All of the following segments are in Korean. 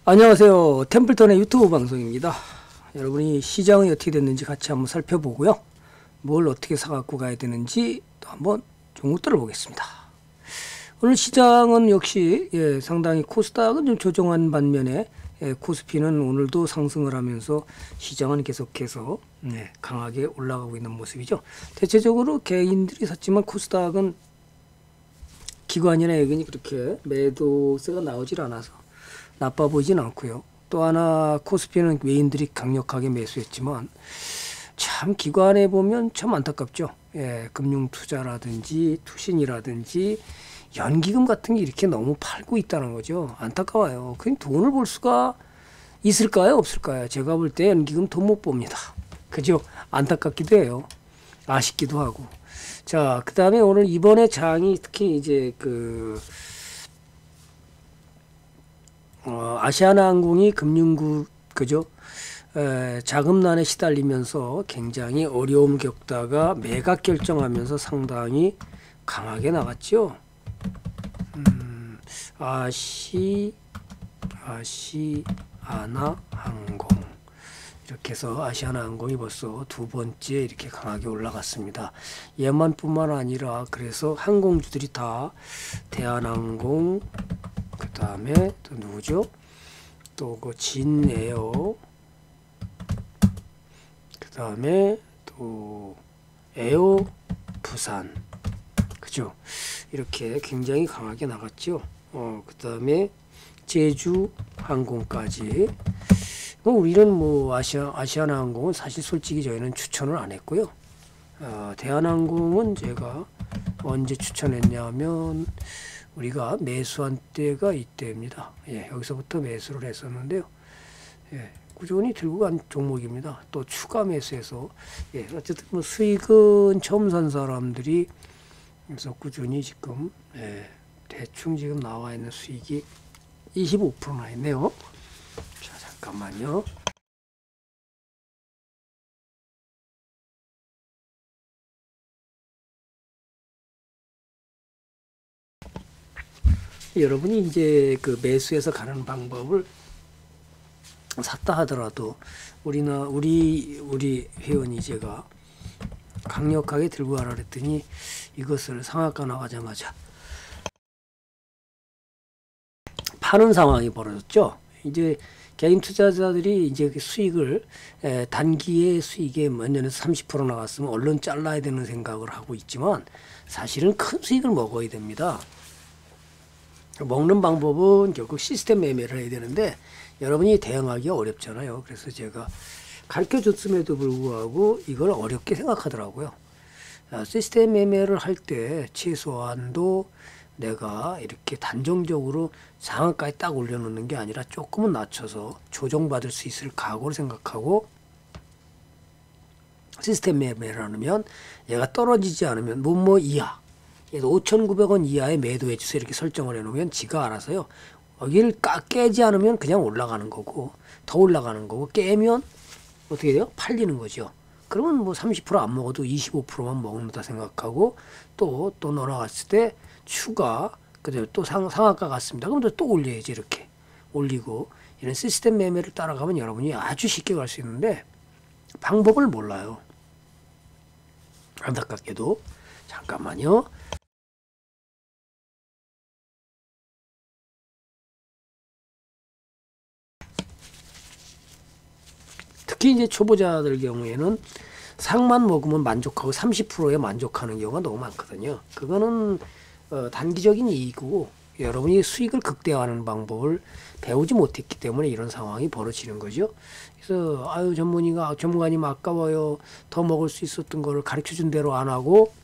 안녕하세요. 템플턴의 유튜브 방송입니다. 여러분이 시장이 어떻게 됐는지 같이 한번 살펴보고요. 뭘 어떻게 사갖고 가야 되는지 또 한번 종목들을 보겠습니다. 오늘 시장은 역시 상당히 코스닥은 좀 조정한 반면에 코스피는 오늘도 상승을 하면서 시장은 계속해서 강하게 올라가고 있는 모습이죠. 대체적으로 개인들이 샀지만 코스닥은 기관이나 예견이 그렇게 매도세가 나오질 않아서 나빠 보이진 않고요. 또 하나 코스피는 외인들이 강력하게 매수했지만 참 기관에 보면 참 안타깝죠. 금융투자라든지 투신이라든지 연기금 같은 게 이렇게 너무 팔고 있다는 거죠. 안타까워요. 그냥 돈을 벌 수가 있을까요? 없을까요? 제가 볼 때 연기금 돈 못 봅니다. 그죠? 안타깝기도 해요. 아쉽기도 하고. 자, 그 다음에 오늘 이번에 장이 특히 이제 아시아나항공이 금융국 그죠? 자금난에 시달리면서 굉장히 어려움 겪다가 매각 결정하면서 상당히 강하게 나갔죠. 아시아나항공 이렇게 해서 아시아나항공이 벌써 두 번째 이렇게 강하게 올라갔습니다. 얘만 뿐만 아니라 그래서 항공주들이 다 대한항공 그 다음에 또 누구죠? 또 그 진에어 그 다음에 또 에어 부산 그죠? 이렇게 굉장히 강하게 나갔죠. 그 다음에 제주 항공까지. 우리는 아시아나항공은 사실 솔직히 저희는 추천을 안 했고요. 대한항공은 제가 언제 추천했냐면 우리가 매수한 때가 이때입니다. 여기서부터 매수를 했었는데요. 꾸준히 들고 간 종목입니다. 또 추가 매수해서 어쨌든 수익은 처음 산 사람들이 그래서 꾸준히 지금 대충 지금 나와 있는 수익이 25%나 있네요. 자, 잠깐만요. 여러분이 이제 그 매수해서 가는 방법을 샀다 하더라도 우리 회원이 제가 강력하게 들고 가라 그랬더니 이것을 상한가 나가자마자 파는 상황이 벌어졌죠. 이제 개인 투자자들이 이제 그 수익을 단기의 수익에 몇 년에서 30% 나갔으면 얼른 잘라야 되는 생각을 하고 있지만 사실은 큰 수익을 먹어야 됩니다. 먹는 방법은 결국 시스템 매매를 해야 되는데 여러분이 대응하기 어렵잖아요. 그래서 제가 가르쳐 줬음에도 불구하고 이걸 어렵게 생각하더라고요. 시스템 매매를 할 때 최소한도 내가 이렇게 단정적으로 상한가에 딱 올려놓는 게 아니라 조금은 낮춰서 조정받을 수 있을 각오를 생각하고 시스템 매매를 하면 얘가 떨어지지 않으면 뭐뭐 이하 5,900원 이하에 매도해 주세요 이렇게 설정을 해놓으면 지가 알아서요. 여기를 깨지 않으면 그냥 올라가는 거고 더 올라가는 거고 깨면 어떻게 돼요? 팔리는 거죠. 그러면 뭐 30%안 먹어도 25%만 먹는다 생각하고 또 넘어갔을 때 추가 그대로 또 상한가 같습니다. 그럼 또 올려야지. 이렇게 올리고 이런 시스템 매매를 따라가면 여러분이 아주 쉽게 갈 수 있는데 방법을 몰라요. 안타깝게도. 잠깐만요. 특히 이제 초보자들 경우에는 상만 먹으면 만족하고 30%에 만족하는 경우가 너무 많거든요. 그거는 단기적인 이익이고 여러분이 수익을 극대화하는 방법을 배우지 못했기 때문에 이런 상황이 벌어지는 거죠. 그래서 전문가님 아까워요. 더 먹을 수 있었던 거를 가르쳐준 대로 안 하고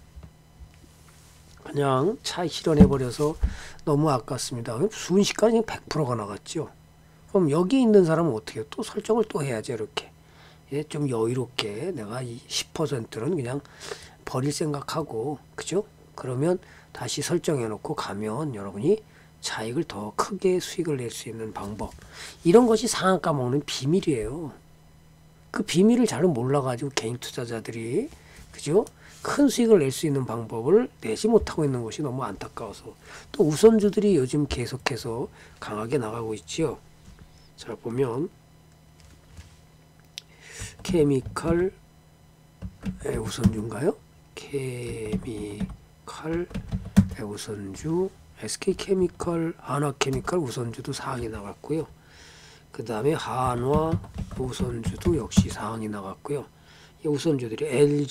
그냥 차 실현해버려서 너무 아깝습니다. 순식간에 100%가 나갔죠. 그럼 여기 있는 사람은 어떻게 해요? 또 설정을 또 해야죠. 이렇게. 좀 여유롭게 내가 이 10%는 그냥 버릴 생각하고 그죠? 그러면 다시 설정해 놓고 가면 여러분이 차익을 더 크게 수익을 낼 수 있는 방법 이런 것이 상한가 먹는 비밀이에요. 그 비밀을 잘 몰라가지고 개인 투자자들이 그죠? 큰 수익을 낼 수 있는 방법을 내지 못하고 있는 것이 너무 안타까워서 또 우선주들이 요즘 계속해서 강하게 나가고 있지요. 자, 보면 케미칼의 우선주인가요? 케미칼의 우선주, SK케미칼, 한화케미칼 우선주도 상항이 나갔고요. 그 다음에 한화 우선주도 역시 상항이 나갔고요. 이 우선주들이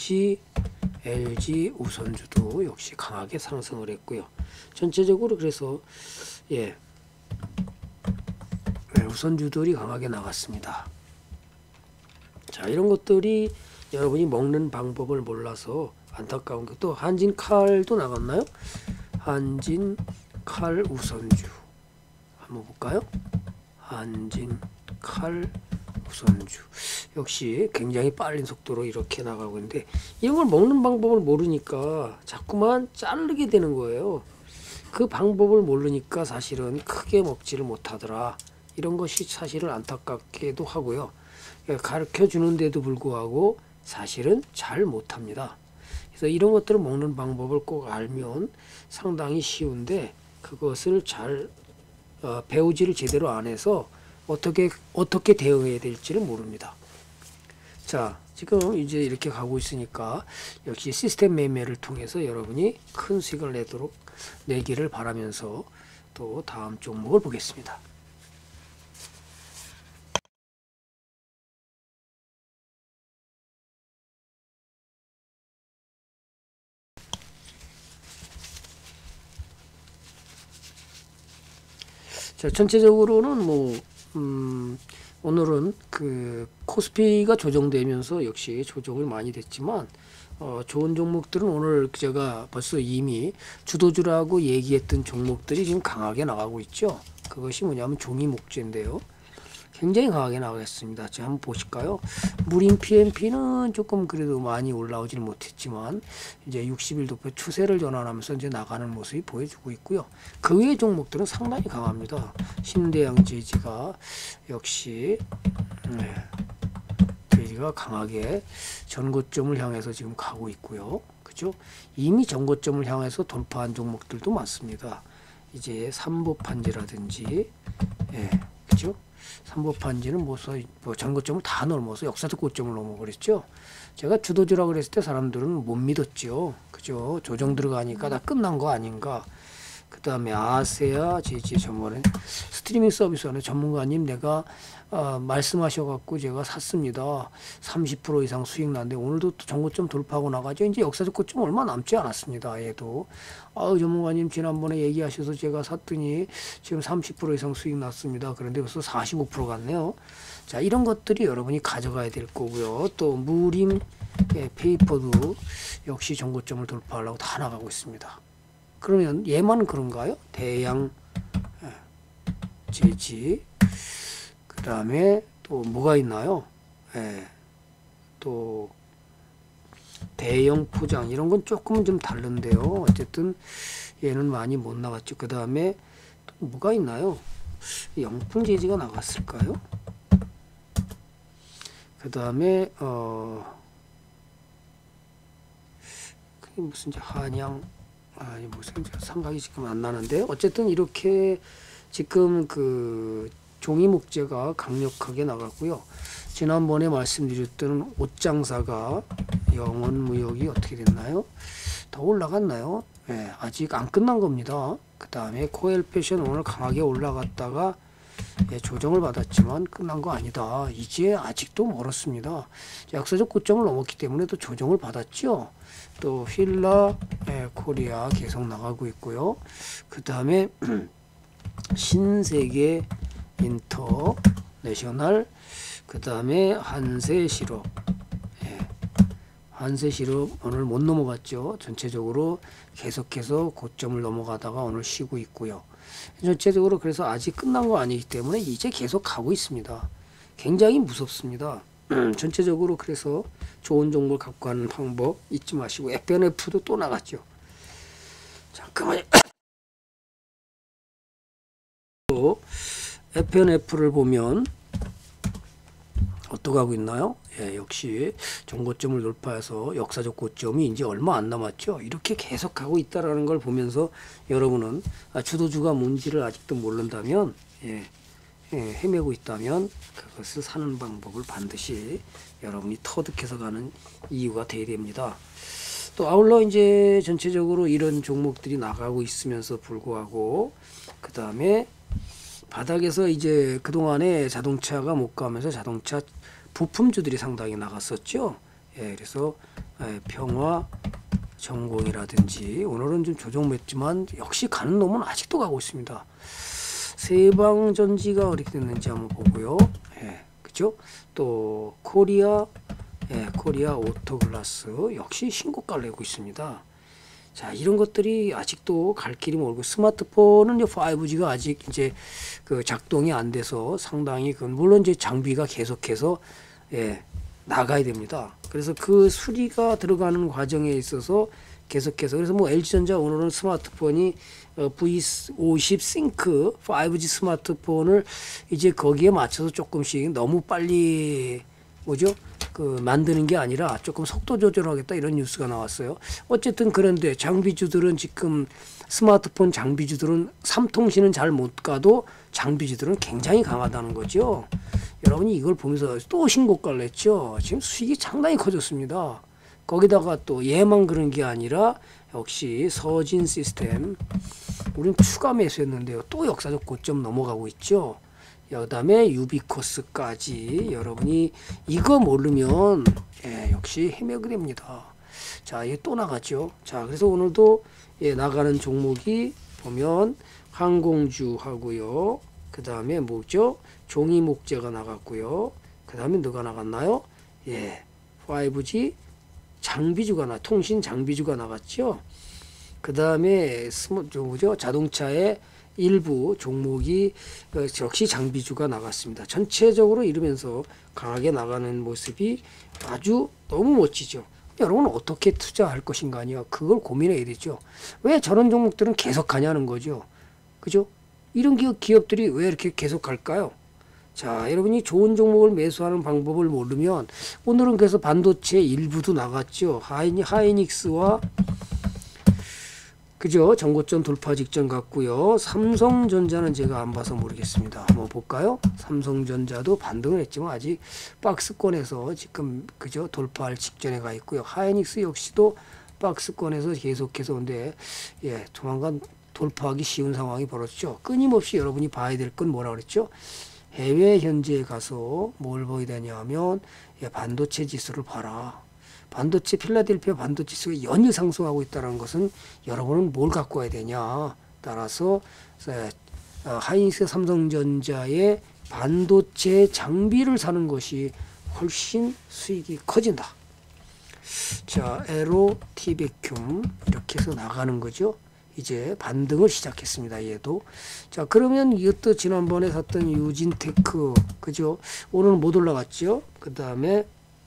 LG 우선주도 역시 강하게 상승을 했고요. 전체적으로 그래서 우선주들이 강하게 나갔습니다. 자, 이런 것들이 여러분이 먹는 방법을 몰라서 안타까운 게, 또 한진칼도 나갔나요? 한진칼 우선주 한번 볼까요? 한진칼 우선주 역시 굉장히 빠른 속도로 이렇게 나가고 있는데, 이런 걸 먹는 방법을 모르니까 자꾸만 자르게 되는 거예요. 그 방법을 모르니까 사실은 크게 먹지를 못하더라. 이런 것이 사실은 안타깝기도 하고요. 가르쳐 주는데도 불구하고 사실은 잘 못합니다. 그래서 이런 것들을 먹는 방법을 꼭 알면 상당히 쉬운데, 그것을 잘 배우지를 제대로 안 해서 어떻게 대응해야 될지를 모릅니다. 자, 지금 이제 이렇게 가고 있으니까 역시 시스템 매매를 통해서 여러분이 큰 수익을 내기를 바라면서 또 다음 종목을 보겠습니다. 자, 전체적으로는 오늘은 그 코스피가 조정되면서 역시 조정을 많이 됐지만, 좋은 종목들은 오늘 제가 벌써 이미 주도주라고 얘기했던 종목들이 지금 강하게 나가고 있죠. 그것이 뭐냐면 종이 목재인데요. 굉장히 강하게 나가겠습니다. 자, 한번 보실까요? 무림 PMP는 조금 그래도 많이 올라오질 못했지만 이제 60일 도표 추세를 전환하면서 이제 나가는 모습이 보여주고 있고요. 그 외의 종목들은 상당히 강합니다. 신대양 제지가 역시 제지가 강하게 전고점을 향해서 지금 가고 있고요. 그죠? 이미 전고점을 향해서 돌파한 종목들도 많습니다. 이제 삼보판지라든지, 그죠? 삼보판지는 전고점을 다 넘어서 역사적 고점을 넘어버렸죠. 제가 주도주라고 그랬을 때 사람들은 못 믿었죠. 그죠? 조정 들어가니까 다 끝난 거 아닌가. 그 다음에 아세아 제지 전문에 스트리밍 서비스 하는 전문가님, 내가 말씀하셔갖고 제가 샀습니다. 30% 이상 수익 났는데 오늘도 또 전고점 돌파하고 나가죠. 이제 역사적 고점 얼마 남지 않았습니다. 얘도 전문가님 지난번에 얘기하셔서 제가 샀더니 지금 30% 이상 수익 났습니다. 그런데 벌써 45% 갔네요. 자, 이런 것들이 여러분이 가져가야 될 거고요. 또 무림 페이퍼도 역시 전고점을 돌파하려고 다 나가고 있습니다. 그러면 얘만 그런가요? 대양 제지, 그 다음에 또 뭐가 있나요? 또 대형 포장, 이런 건 조금은 좀 다른데요. 어쨌든 얘는 많이 못 나갔죠. 그 다음에 또 뭐가 있나요? 영풍 제지가 나갔을까요? 그 다음에 그게 무슨 한양, 무슨 생각이 지금 안 나는데, 어쨌든 이렇게 지금 그 종이 목재가 강력하게 나갔고요. 지난번에 말씀드렸던 옷장사가 영원무역이 어떻게 됐나요? 더 올라갔나요? 아직 안 끝난 겁니다. 그 다음에 코엘패션 오늘 강하게 올라갔다가 조정을 받았지만 끝난 거 아니다. 이제 아직도 멀었습니다. 약세적 고점을 넘었기 때문에 또 조정을 받았죠. 또 휠라 코리아 계속 나가고 있고요. 그 다음에 신세계 인터내셔널, 그 다음에 한세실업, 한세실업 오늘 못 넘어갔죠. 전체적으로 계속해서 고점을 넘어가다가 오늘 쉬고 있고요. 전체적으로 그래서 아직 끝난 거 아니기 때문에 이제 계속 가고 있습니다. 굉장히 무섭습니다. 전체적으로 그래서 좋은 종목을 갖고 가는 방법 잊지 마시고, FNF도 또 나갔죠. 잠깐만요. FNF를 보면 어떻게 하고 있나요? 역시 전고점을 돌파해서 역사적 고점이 이제 얼마 안 남았죠. 이렇게 계속 가고 있다라는 걸 보면서 여러분은 주도주가 뭔지를 아직도 모른다면 헤매고 있다면 그것을 사는 방법을 반드시 여러분이 터득해서 가는 이유가 되어야 됩니다. 또 아울러 이제 전체적으로 이런 종목들이 나가고 있으면서 불구하고 그 다음에 바닥에서 이제 그동안에 자동차가 못 가면서 자동차 부품주들이 상당히 나갔었죠. 그래서 평화 전공이라든지 오늘은 좀 조정했지만 역시 가는 놈은 아직도 가고 있습니다. 세방전지가 어떻게 됐는지 한번 보고요. 그죠? 또 코리아 오토글라스 역시 신고가를 내고 있습니다. 자, 이런 것들이 아직도 갈 길이 멀고 스마트폰은 5G가 아직 이제 그 작동이 안 돼서 상당히 물론 이제 장비가 계속해서 나가야 됩니다. 그래서 그 수리가 들어가는 과정에 있어서 계속해서 그래서 뭐 LG전자 오늘은 스마트폰이 V50 싱크 5G 스마트폰을 이제 거기에 맞춰서 조금씩 너무 빨리 뭐죠? 만드는 게 아니라 조금 속도 조절하겠다 이런 뉴스가 나왔어요. 어쨌든 그런데 장비주들은 지금 스마트폰 장비주들은 삼통신은 잘 못 가도 장비주들은 굉장히 강하다는 거죠. 여러분이 이걸 보면서 또 신고가를 냈죠. 지금 수익이 상당히 커졌습니다. 거기다가 또 얘만 그런 게 아니라 역시 서진 시스템 우린 추가 매수했는데요. 또 역사적 고점 넘어가고 있죠. 그 다음에 유비코스까지 여러분이 이거 모르면 역시 헤매게 됩니다. 자, 이게 또 나갔죠. 자, 그래서 오늘도 나가는 종목이 보면 항공주 하고요. 그 다음에 뭐죠? 종이목재가 나갔고요. 그 다음에 누가 나갔나요? 5G 장비주가 통신 장비주가 나갔죠. 그 다음에 뭐죠? 자동차의 일부 종목이 역시 장비주가 나갔습니다. 전체적으로 이러면서 강하게 나가는 모습이 아주 너무 멋지죠. 여러분은 어떻게 투자할 것인가 아니야. 그걸 고민해야 되죠. 왜 저런 종목들은 계속 가냐는 거죠. 그죠? 이런 기업들이 왜 이렇게 계속 갈까요? 자, 여러분이 좋은 종목을 매수하는 방법을 모르면 오늘은 그래서 반도체 일부도 나갔죠. 하이닉스와 그죠? 전고점 돌파 직전 같고요. 삼성전자는 제가 안 봐서 모르겠습니다. 한번 볼까요? 삼성전자도 반등을 했지만 아직 박스권에서 지금 그죠? 돌파할 직전에 가 있고요. 하이닉스 역시도 박스권에서 계속해서 근데 조만간 돌파하기 쉬운 상황이 벌어졌죠. 끊임없이 여러분이 봐야 될 건 뭐라 그랬죠? 해외 현지에 가서 뭘 봐야 되냐 하면 반도체 지수를 봐라. 반도체 필라델피아 반도체 지수가 연일 상승하고 있다는 것은 여러분은 뭘 갖고 와야 되냐. 따라서 하이닉스 삼성전자의 반도체 장비를 사는 것이 훨씬 수익이 커진다. 자, 에로 티베큐ම් 이렇게 해서 나가는 거죠. 이제 반등을 시작했습니다. 얘도. 자, 그러면 이것도 지난번에 샀던 유진테크 그죠? 오늘은 못 올라갔죠. 그 다음에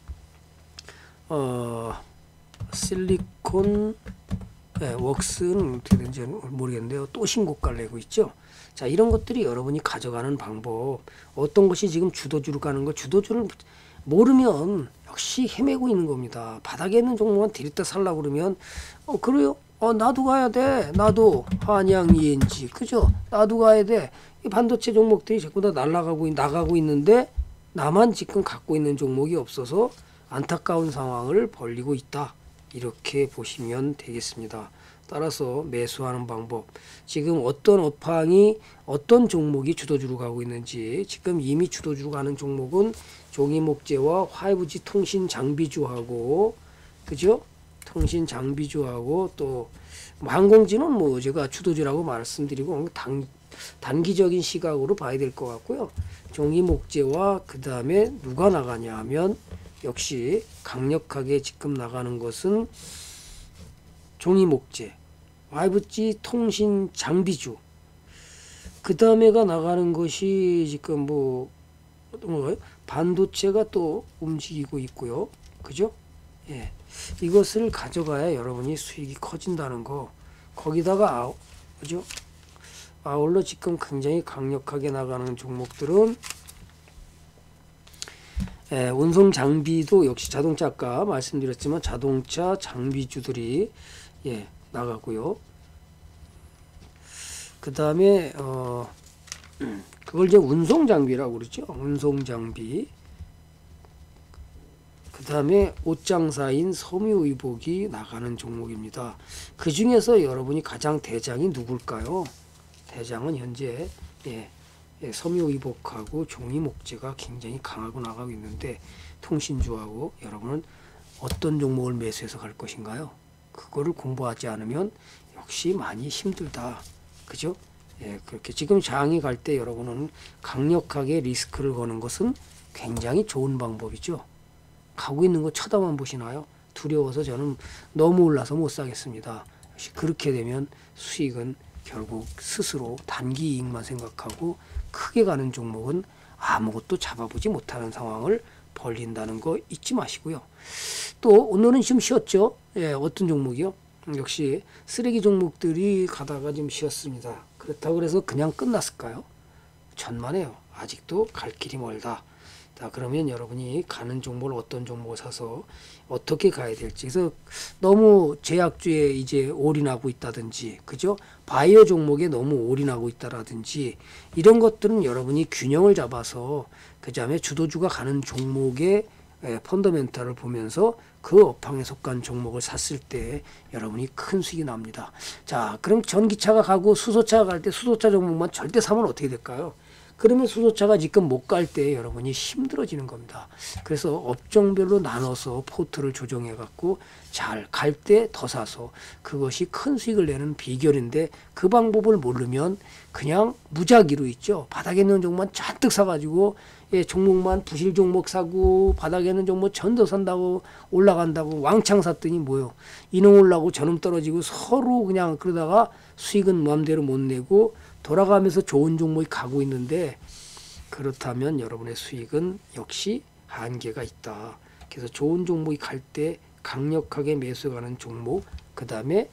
실리콘 웍스는 어떻게 되는지 모르겠는데요. 또 신고가를 내고 있죠. 자, 이런 것들이 여러분이 가져가는 방법. 어떤 것이 지금 주도주로 가는 거 주도주를 모르면 역시 헤매고 있는 겁니다. 바닥에 있는 종목만 들이다 살라고 그러면 그래요? 나도 가야 돼. 나도 한양 ENG 그죠? 나도 가야 돼. 이 반도체 종목들이 자꾸 다 나가고 있는데 나만 지금 갖고 있는 종목이 없어서 안타까운 상황을 벌이고 있다. 이렇게 보시면 되겠습니다. 따라서 매수하는 방법. 지금 어떤 업황이 어떤 종목이 주도주로 가고 있는지 지금 이미 주도주로 가는 종목은 종이목재와 5G 통신 장비주하고 그죠? 통신 장비주하고 또 항공지는 뭐 제가 주도주라고 말씀드리고 단기적인 시각으로 봐야 될 것 같고요. 종이목재와 그 다음에 누가 나가냐 하면 역시 강력하게 지금 나가는 것은 종이목재, 5G 통신 장비주. 그 다음에가 나가는 것이 지금 뭐가요? 반도체가 또 움직이고 있고요. 그죠? 이것을 가져가야 여러분이 수익이 커진다는 거. 거기다가 그죠? 아울러 지금 굉장히 강력하게 나가는 종목들은 운송 장비도 역시 자동차 아까 말씀드렸지만 자동차 장비주들이 나가고요. 그 다음에 그걸 이제 운송장비라고 그러죠. 운송장비. 그 다음에 옷장사인 섬유의복이 나가는 종목입니다. 그 중에서 여러분이 가장 대장이 누굴까요? 대장은 현재 섬유의복하고 종이목재가 굉장히 강하고 나가고 있는데, 통신주하고 여러분은 어떤 종목을 매수해서 갈 것인가요? 그거를 공부하지 않으면 역시 많이 힘들다. 그죠? 그렇게 지금 장이 갈 때 여러분은 강력하게 리스크를 거는 것은 굉장히 좋은 방법이죠. 가고 있는 거 쳐다만 보시나요? 두려워서 저는 너무 올라서 못 사겠습니다. 역시 그렇게 되면 수익은 결국 스스로 단기 이익만 생각하고 크게 가는 종목은 아무것도 잡아보지 못하는 상황을 벌린다는 거 잊지 마시고요. 또 오늘은 좀 쉬었죠. 어떤 종목이요? 역시 쓰레기 종목들이 가다가 좀 쉬었습니다. 그렇다고 그래서 그냥 끝났을까요? 전만해요. 아직도 갈 길이 멀다. 자, 그러면 여러분이 가는 종목을 어떤 종목을 사서 어떻게 가야 될지. 그래서 너무 제약주에 이제 올인하고 있다든지, 그죠? 바이오 종목에 너무 올인하고 있다라든지, 이런 것들은 여러분이 균형을 잡아서 그 다음에 주도주가 가는 종목의 펀더멘탈을 보면서 그 업황에 속한 종목을 샀을 때 여러분이 큰 수익이 납니다. 자, 그럼 전기차가 가고 수소차가 갈 때 수소차 종목만 절대 사면 어떻게 될까요? 그러면 수소차가 지금 못 갈 때 여러분이 힘들어지는 겁니다. 그래서 업종별로 나눠서 포트를 조정해 갖고 잘 갈 때 더 사서 그것이 큰 수익을 내는 비결인데, 그 방법을 모르면 그냥 무작위로 있죠. 바닥에 있는 종목만 잔뜩 사가지고 종목만 부실 종목 사고 바닥에 있는 종목 전더 산다고 올라간다고 왕창 샀더니 뭐요? 이놈 올라고 저놈 떨어지고 서로 그냥 그러다가 수익은 마음대로 못 내고 돌아가면서 좋은 종목이 가고 있는데, 그렇다면 여러분의 수익은 역시 한계가 있다. 그래서 좋은 종목이 갈 때 강력하게 매수가는 종목, 그 다음에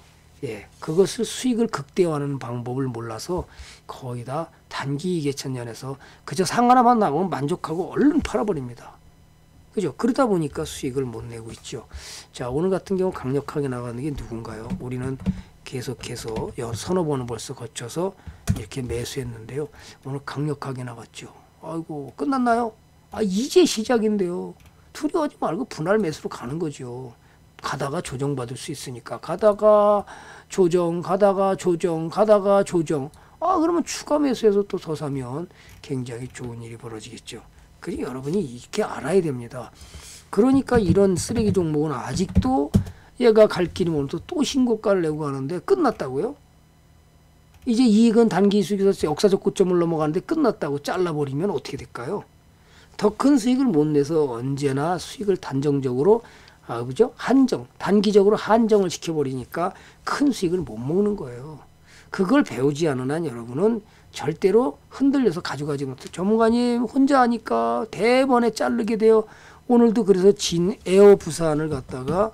그것을 수익을 극대화하는 방법을 몰라서 거의 다 단기 이계천년에서 그저 상 하나만 나오면 만족하고 얼른 팔아버립니다. 그죠? 그러다 보니까 수익을 못 내고 있죠. 자, 오늘 같은 경우 강력하게 나가는 게 누군가요? 우리는 계속해서 서너 번을 벌써 거쳐서 이렇게 매수했는데요. 오늘 강력하게 나갔죠. 아이고, 끝났나요? 이제 시작인데요. 두려워하지 말고 분할 매수로 가는 거죠. 가다가 조정받을 수 있으니까. 가다가 조정, 가다가 조정, 가다가 조정. 그러면 추가 매수해서 또 더 사면 굉장히 좋은 일이 벌어지겠죠. 그러니 여러분이 이렇게 알아야 됩니다. 그러니까 이런 쓰레기 종목은 아직도 얘가 갈 길이 멀어서 또 신고가를 내고 가는데 끝났다고요? 이제 이익은 단기 수익에서 역사적 고점을 넘어가는데 끝났다고 잘라버리면 어떻게 될까요? 더 큰 수익을 못 내서 언제나 수익을 단정적으로 그죠? 단기적으로 한정을 시켜버리니까 큰 수익을 못 먹는 거예요. 그걸 배우지 않은 한 여러분은 절대로 흔들려서 가져가지 못해요. 전문가님 혼자 하니까 대번에 자르게 돼요. 오늘도 그래서 진 에어 부산을 갖다가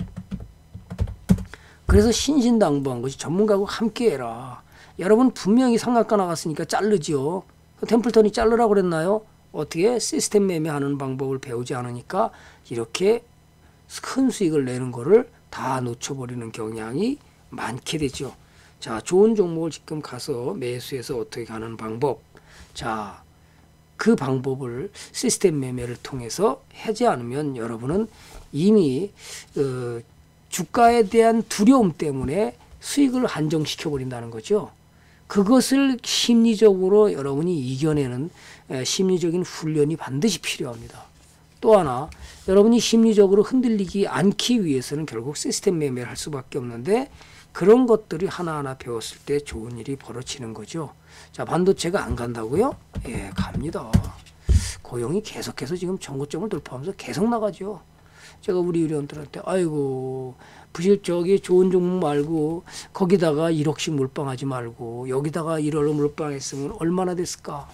그래서 신신당부한 것이 전문가하고 함께 해라. 여러분 분명히 상한가 나갔으니까 자르지요. 템플턴이 자르라고 그랬나요? 어떻게 시스템 매매하는 방법을 배우지 않으니까 이렇게 큰 수익을 내는 거를 다 놓쳐버리는 경향이 많게 되죠. 자, 좋은 종목을 지금 가서 매수해서 어떻게 가는 방법. 자, 그 방법을 시스템 매매를 통해서 하지 않으면 여러분은 이미 주가에 대한 두려움 때문에 수익을 한정시켜 버린다는 거죠. 그것을 심리적으로 여러분이 이겨내는 심리적인 훈련이 반드시 필요합니다. 또 하나, 여러분이 심리적으로 흔들리지 않기 위해서는 결국 시스템 매매를 할 수밖에 없는데, 그런 것들이 하나하나 배웠을 때 좋은 일이 벌어지는 거죠. 자, 반도체가 안 간다고요? 갑니다. 고용이 계속해서 지금 전고점을 돌파하면서 계속 나가죠. 제가 우리 의료원들한테 아이고 부실적이 좋은 종목 말고 거기다가 1억씩 몰빵하지 말고 여기다가 1억을 몰빵했으면 얼마나 됐을까?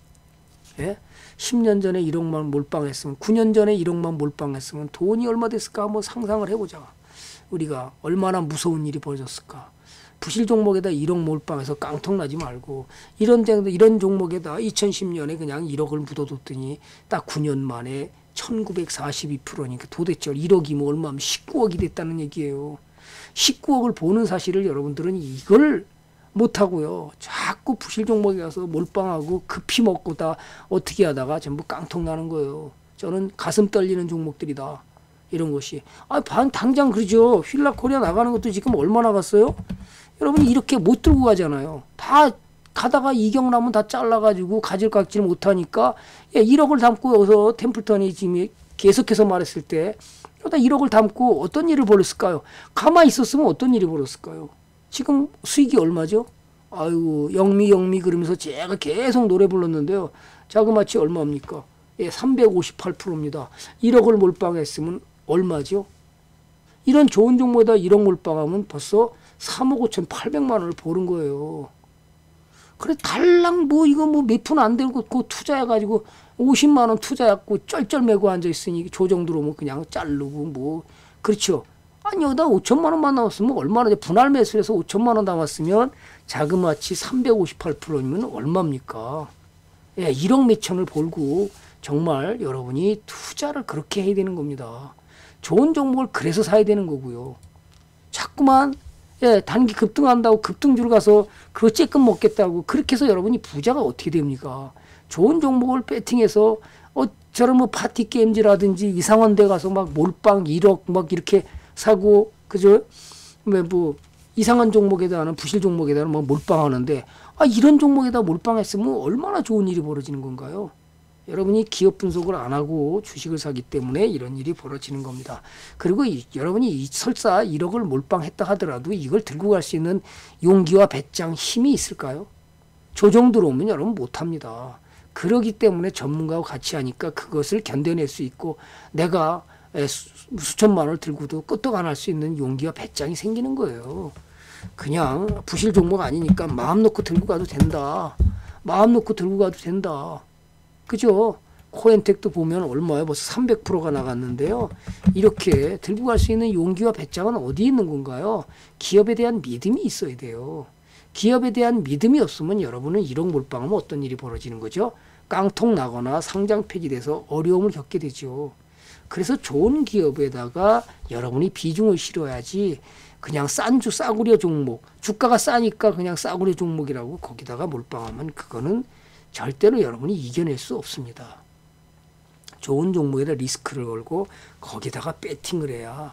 10년 전에 1억만 몰빵했으면 9년 전에 1억만 몰빵했으면 돈이 얼마 됐을까 한번 상상을 해보자. 우리가 얼마나 무서운 일이 벌어졌을까. 부실 종목에다 1억 몰빵해서 깡통 나지 말고 이런 종목에다 2010년에 그냥 1억을 묻어뒀더니 딱 9년 만에 1942%니까 도대체 1억이면 얼마면 19억이 됐다는 얘기예요. 19억을 보는 사실을 여러분들은 이걸 못하고요. 자꾸 부실 종목에 가서 몰빵하고 급히 먹고 다 어떻게 하다가 전부 깡통 나는 거예요. 저는 가슴 떨리는 종목들이다. 이런 것이. 당장 그러죠. 휠라코리아 나가는 것도 지금 얼마나 갔어요? 여러분이 이렇게 못 들고 가잖아요. 다 가다가 이경남은 다 잘라가지고 가지를 깎지를 못하니까 1억을 담고 여기서 템플턴이 지금 계속해서 말했을 때 여기다 1억을 담고 어떤 일을 벌였을까요? 가만히 있었으면 어떤 일이 벌었을까요? 지금 수익이 얼마죠? 아이고 영미 그러면서 제가 계속 노래 불렀는데요. 자그마치 얼마입니까? 358%입니다. 1억을 몰빵했으면 얼마죠? 이런 좋은 종목에다 1억 몰빵하면 벌써 3억 5,800만 원을 버는 거예요. 그래 달랑 이거 몇 푼 안 들고 그 투자해가지고 50만 원 투자해갖고 쩔쩔매고 앉아있으니 조정 들어오면 그냥 자르고 그렇죠. 아니 여기다 5천만 원만 나왔으면 얼마나 분할 매수해서 5천만 원 남았으면 자그마치 358%면 얼마입니까? 1억 몇천을 벌고 정말 여러분이 투자를 그렇게 해야 되는 겁니다. 좋은 종목을 그래서 사야 되는 거고요. 자꾸만 단기 급등한다고 급등주로 가서 그거 쬐끔 먹겠다고 그렇게 해서 여러분이 부자가 어떻게 됩니까? 좋은 종목을 배팅해서 저런 파티 게임즈라든지 이상한 데 가서 막 몰빵 1억 막 이렇게 사고 그죠? 이상한 종목에다는 부실 종목에다는 몰빵하는데 이런 종목에다 몰빵했으면 얼마나 좋은 일이 벌어지는 건가요? 여러분이 기업 분석을 안 하고 주식을 사기 때문에 이런 일이 벌어지는 겁니다. 그리고 여러분이 설사 1억을 몰빵했다 하더라도 이걸 들고 갈 수 있는 용기와 배짱 힘이 있을까요? 조정 들어오면 여러분 못합니다. 그러기 때문에 전문가와 같이 하니까 그것을 견뎌낼 수 있고 내가 수천만 원을 들고도 끄떡 안 할 수 있는 용기와 배짱이 생기는 거예요. 그냥 부실 종목 아니니까 마음 놓고 들고 가도 된다. 마음 놓고 들고 가도 된다. 그죠? 코엔텍도 보면 얼마예요? 벌써 300%가 나갔는데요. 이렇게 들고 갈 수 있는 용기와 배짱은 어디 있는 건가요? 기업에 대한 믿음이 있어야 돼요. 기업에 대한 믿음이 없으면 여러분은 1억 몰빵하면 어떤 일이 벌어지는 거죠? 깡통 나거나 상장 폐지돼서 어려움을 겪게 되죠. 그래서 좋은 기업에다가 여러분이 비중을 실어야지 그냥 싸구려 종목, 주가가 싸니까 그냥 싸구려 종목이라고 거기다가 몰빵하면 그거는 절대로 여러분이 이겨낼 수 없습니다. 좋은 종목에다 리스크를 걸고 거기다가 배팅을 해야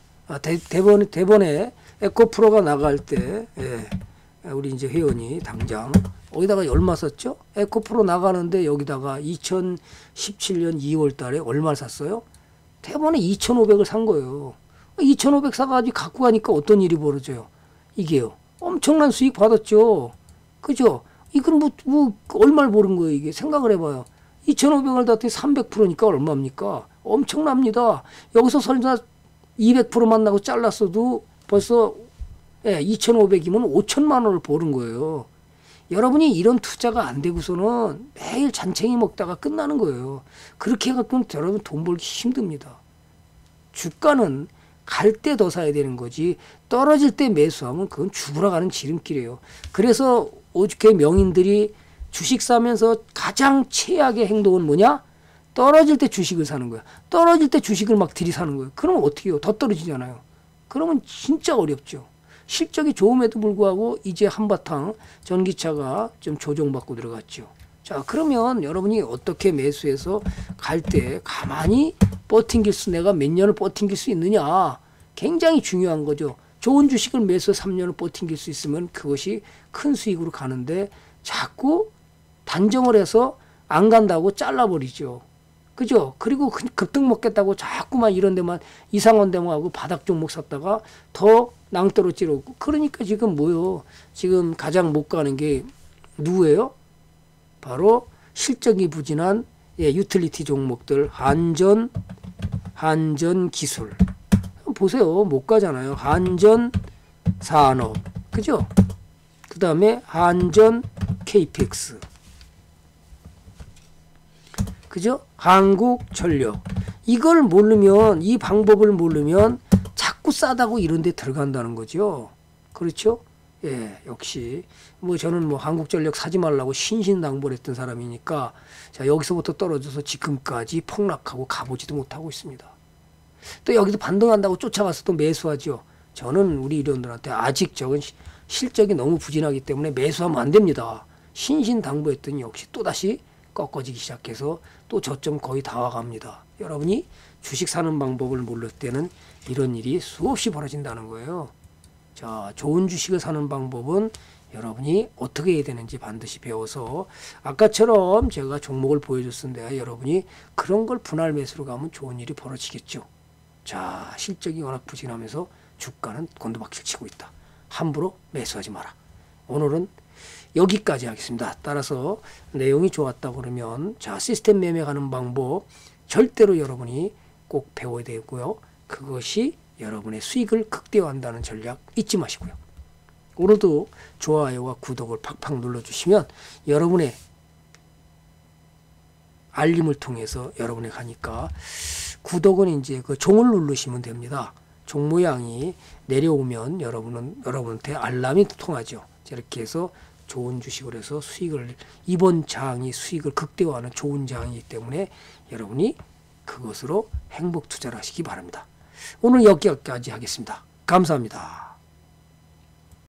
대번에 에코프로가 나갈 때 우리 이제 회원이 당장 어디다가 얼마 썼죠? 에코프로 나가는데 여기다가 2017년 2월 달에 얼마를 샀어요? 대번에 2,500을 산 거예요. 2,500 사가지고 갖고 가니까 어떤 일이 벌어져요? 이게요. 엄청난 수익 받았죠. 그죠? 이건 얼마를 버는 거예요, 이게. 생각을 해봐요. 2,500을 다 300%니까 얼마입니까? 엄청납니다. 여기서 설마 200%만 나고 잘랐어도 벌써 2,500이면 5천만 원을 버는 거예요. 여러분이 이런 투자가 안 되고서는 매일 잔챙이 먹다가 끝나는 거예요. 그렇게 해갖고는 여러분 돈 벌기 힘듭니다. 주가는 갈 때 더 사야 되는 거지 떨어질 때 매수하면 그건 죽으러 가는 지름길이에요. 그래서 어저께 명인들이 주식 사면서 가장 최악의 행동은 뭐냐? 떨어질 때 주식을 사는 거야. 떨어질 때 주식을 막 들이사는 거예요. 그러면 어떻게 해요? 더 떨어지잖아요. 그러면 진짜 어렵죠. 실적이 좋음에도 불구하고 이제 한바탕 전기차가 좀 조정받고 들어갔죠. 자, 그러면 여러분이 어떻게 매수해서 갈 때 가만히 내가 몇 년을 버팅길 수 있느냐. 굉장히 중요한 거죠. 좋은 주식을 매수 3년을 버팅길 수 있으면 그것이 큰 수익으로 가는데 자꾸 단정을 해서 안 간다고 잘라버리죠. 그죠? 그리고 급등 먹겠다고 자꾸만 이런 데만 이상한 데만 하고 바닥 종목 샀다가 더 낭떠러지르고 그러니까 지금 지금 가장 못 가는 게 누구예요? 바로 실적이 부진한 유틸리티 종목들 한전 기술 보세요. 못 가잖아요. 한전 산업 그죠? 그 다음에 한전 KPX 그죠? 한국전력 이걸 모르면 이 방법을 모르면 자꾸 싸다고 이런 데 들어간다는 거죠. 그렇죠? 역시 저는 한국전력 사지 말라고 신신당부를 했던 사람이니까 자 여기서부터 떨어져서 지금까지 폭락하고 가보지도 못하고 있습니다. 또 여기서 반등한다고 쫓아가서 또 매수하죠. 저는 우리 일원들한테 아직 저건 실적이 너무 부진하기 때문에 매수하면 안 됩니다. 신신당부했더니 역시 또다시 꺾어지기 시작해서 또 저점 거의 다 와갑니다. 여러분이 주식 사는 방법을 모를 때는 이런 일이 수없이 벌어진다는 거예요. 자, 좋은 주식을 사는 방법은 여러분이 어떻게 해야 되는지 반드시 배워서 아까처럼 제가 종목을 보여줬는데 여러분이 그런 걸 분할 매수로 가면 좋은 일이 벌어지겠죠. 자, 실적이 워낙 부진하면서 주가는 곤두박질 치고 있다. 함부로 매수하지 마라. 오늘은 여기까지 하겠습니다. 따라서 내용이 좋았다 그러면 자, 시스템 매매 가는 방법 절대로 여러분이 꼭 배워야 되고요. 그것이 여러분의 수익을 극대화한다는 전략 잊지 마시고요. 오늘도 좋아요와 구독을 팍팍 눌러주시면 여러분의 알림을 통해서 여러분에 가니까 구독은 이제 그 종을 누르시면 됩니다. 종 모양이 내려오면 여러분한테 알람이 통하죠. 이렇게 해서 좋은 주식을 해서 수익을 이번 장이 수익을 극대화하는 좋은 장이기 때문에 여러분이 그것으로 행복 투자를 하시기 바랍니다. 오늘 여기까지 하겠습니다. 감사합니다.